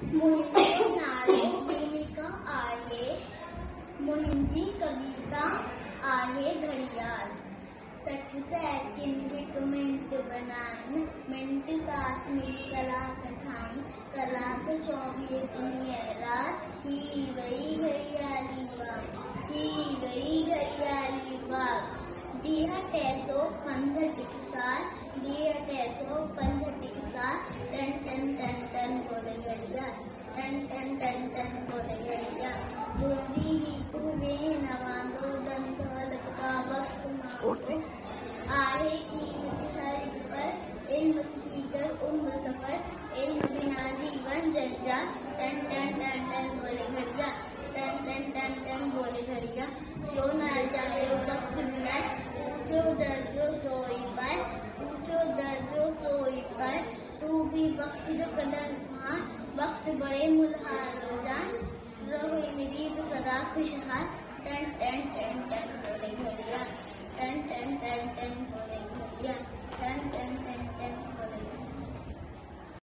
मुंहिंजे नाले भूमिका आहे, मुंहिंजी कविता आहे घड़ियाल। 60 सेकंड 1 मिनट बनाइन, मिनट 60 में कलाक ठाइन, कलाक 24 दुनिया रात, ही वही घड़ियाली बाग, ही वही घड़ियाली बाग। दीहा 365 टिकसार, दीहा 365 टिकसार, टन टन टन टन बोले घड़ियाल, टन टन टन टन बोले घड़ियाल। दूजी भी तू बेनवांगो दंतौलत का वक्त आहे कीमत हर एक पर, इल्म सीखकर उम्र सफर, इल्म बिना जीवन जंजाल। टन टन टन टन बोले घड़ियाल, टन टन टन टन बोले घड़ियाल। जो ना चाहे वक्त बिना, पूछो दर्जो सोई पाए, पूछो दर्जो सोई पाए। तू भी वक्त जो कदर मान, वक्त बड़े मुल्हार जान, रहो मेरी सदा खुशहाल। टन टन टन